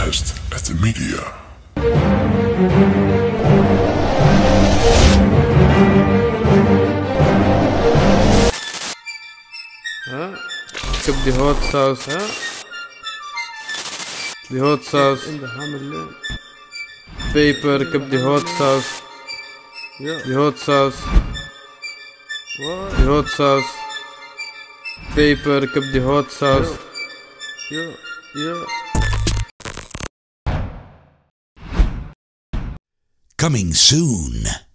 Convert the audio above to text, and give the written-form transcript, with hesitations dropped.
test at the media. ها كبدي هوت صوص. ها كبدي هوت صوص. انت حامل ليه؟ بيبر كبدي هوت صوص. كبدي هوت صوص. كبدي هوت صوص. بيبر كبدي هوت صوص. يو Coming soon.